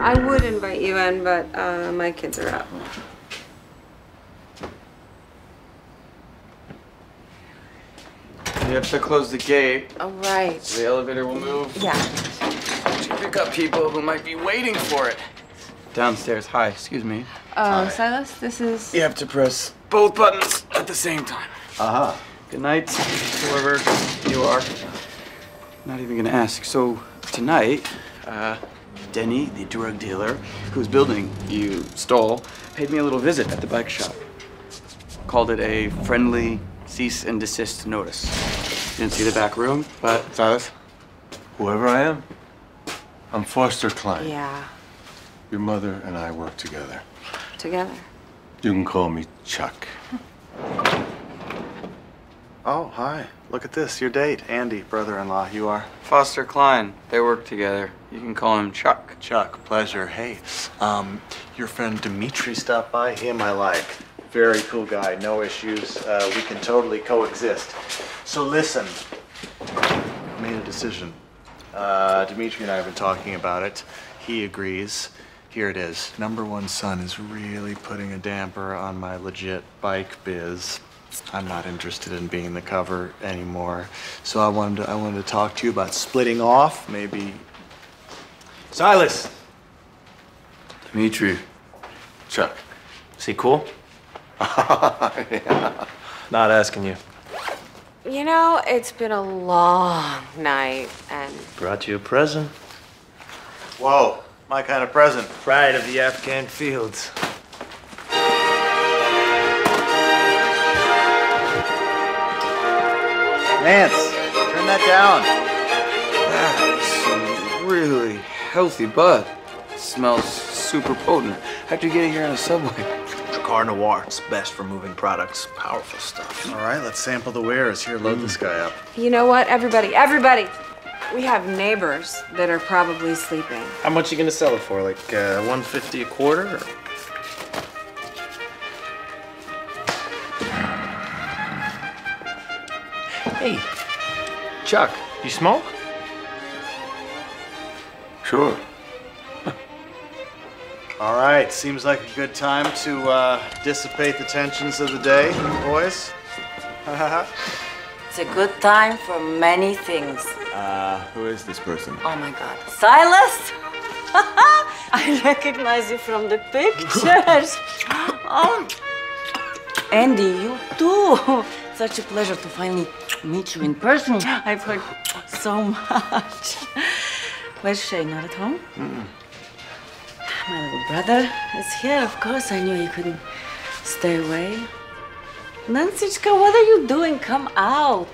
I would invite you in, but my kids are up. You have to close the gate. All right. So the elevator will move. Yeah. To pick up people who might be waiting for it. Downstairs. Hi, excuse me. Silas, this is... You have to press both buttons at the same time. Uh-huh. Good night, whoever you are. Not even gonna ask. So tonight, Denny, the drug dealer whose building you stole, paid me a little visit at the bike shop. Called it a friendly cease and desist notice. Didn't see the back room, but... Silas, whoever I am, I'm Foster Klein. Yeah. Your mother and I work together. Together. You can call me Chuck. Oh, hi. Look at this. Your date. Andy, brother-in-law. You are? Foster Klein. They work together. You can call him Chuck. Chuck, pleasure. Hey, your friend Dimitri stopped by. Him I like. Very cool guy. No issues. We can totally coexist. So listen. I made a decision. Dimitri and I have been talking about it. He agrees. Here it is. Number one son is really putting a damper on my legit bike biz. I'm not interested in being the cover anymore. So I wanted to talk to you about splitting off, maybe. Silas! Dimitri. Chuck. Is he cool? Yeah. Not asking you. You know, it's been a long night, and... Brought you a present. Whoa, my kind of present. Pride of the Afghan fields. Nance, turn that down. That's some really healthy bud. It smells super potent. How'd you get it here on a subway? Drakkar Noir. It's best for moving products. Powerful stuff. All right, let's sample the wares. Here, load this guy up. You know what? Everybody! We have neighbors that are probably sleeping. How much you gonna sell it for? Like $150 a quarter? Or... Hey, Chuck, you smoke? Sure. All right, seems like a good time to dissipate the tensions of the day, boys. It's a good time for many things. Who is this person? Oh my God. Silas? I recognize you from the pictures. Oh. Andy, you too. Such a pleasure to finally meet you in person. I've heard so much. Where's Shay? Not at home? My little brother is here. Of course, I knew he couldn't stay away. Nancychka, what are you doing? Come out.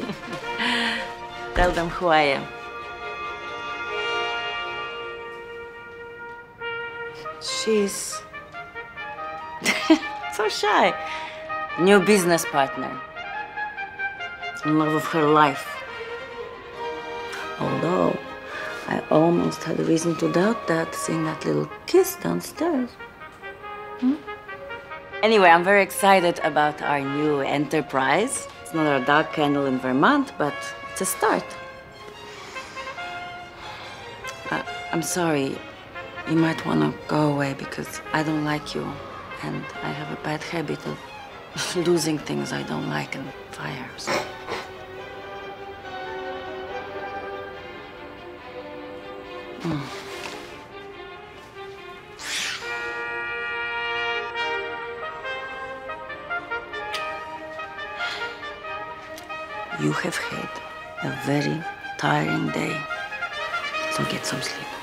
Tell them who I am. She's so shy. New business partner. In love of her life. Although, I almost had a reason to doubt that, seeing that little kiss downstairs. Anyway, I'm very excited about our new enterprise. It's not our dark candle in Vermont, but it's a start. I'm sorry. You might want to go away because I don't like you. And I have a bad habit of losing things I don't like and fires. You have had a very tiring day, so get some sleep.